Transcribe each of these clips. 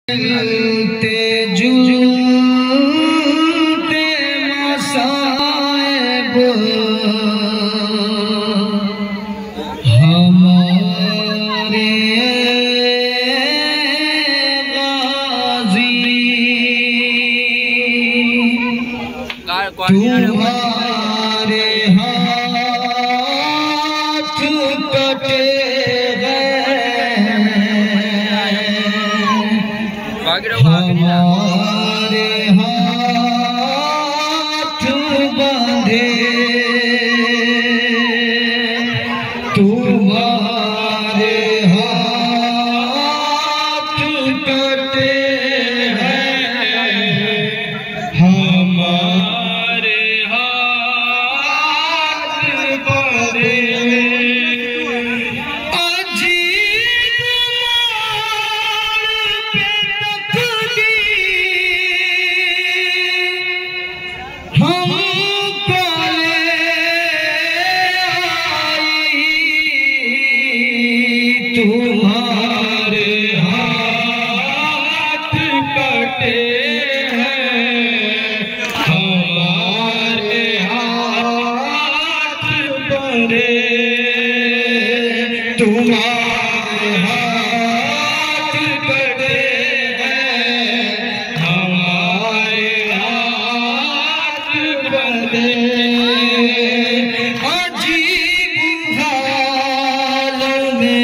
मिलते जुलते मसाइब हमारे गाजी तुम्हारे हाथ कटे हमारे हाथ बांधे तुम्हारे हाथ कटे हैं हमारे हाथ बांधे तुम्हारे हाथ कटे हैं हमारे हाथ बंधे तुम्हारे हाथ कटे हैं हमारे हाथ बंधे अजीब हाल में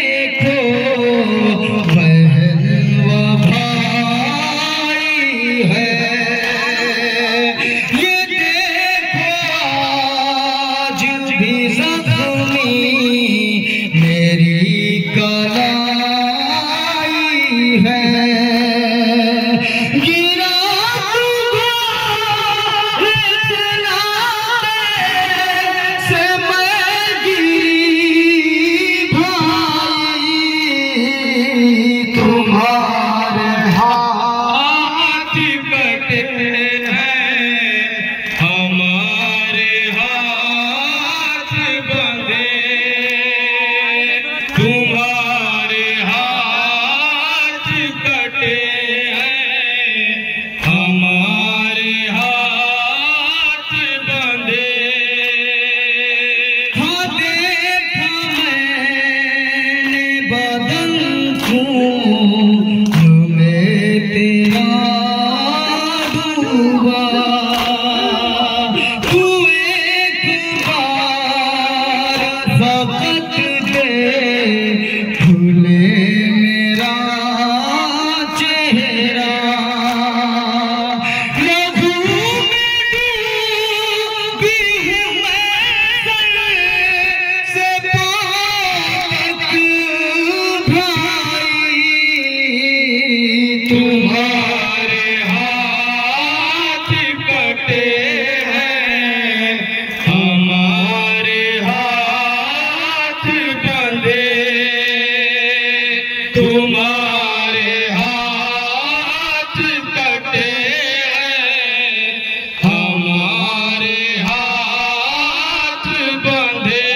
तुम्हारे हाथ कटे हैं हमारे हाथ बंधे तुम्हारे हाथ कटे हैं हमारे हाथ बंधे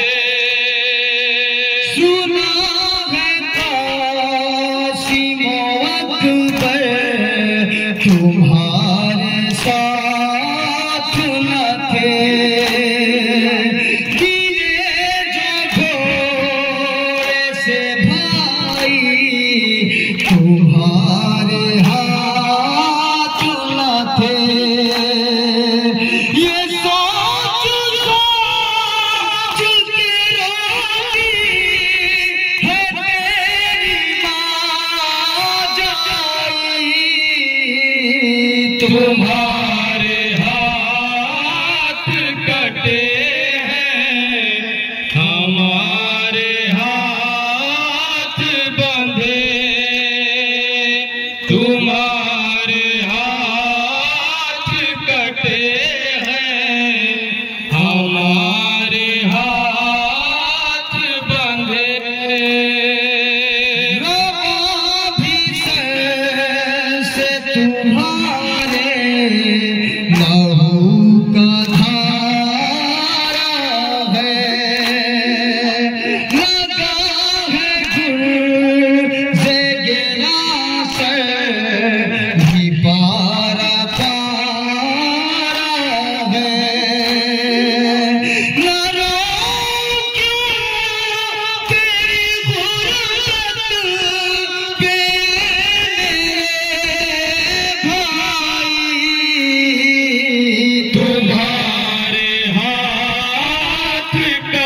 सुना है कासिम तुम्हारे साथ न थे गिरे जो घोड़े से भाई तुम्हारे हाथ न थे ये सोच के रोती है तेरी माँ जाई हाथ